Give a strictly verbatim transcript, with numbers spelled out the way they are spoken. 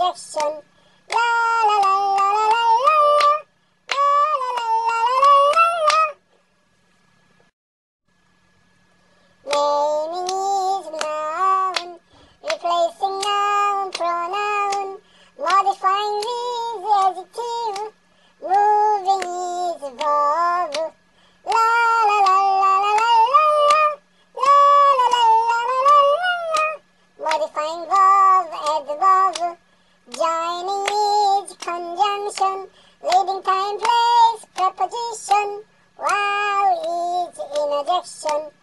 interjection. La la la la la la la la la la la la la la. Naming is noun, replacing noun, pronoun, modifying is adjective, moving is verb. La la la la la la la la la la la la la la. Modifying verb, adverb, joining is conjunction, leading time, place, preposition, wow is interjection.